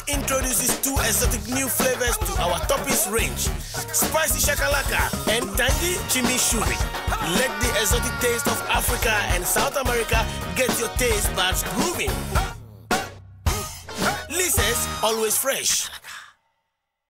introduces 2 exotic new flavors to our toppings range: spicy shakalaka and tangy chimichurri. Let the exotic taste of Africa and South America get your taste buds grooving. Lisa's always fresh.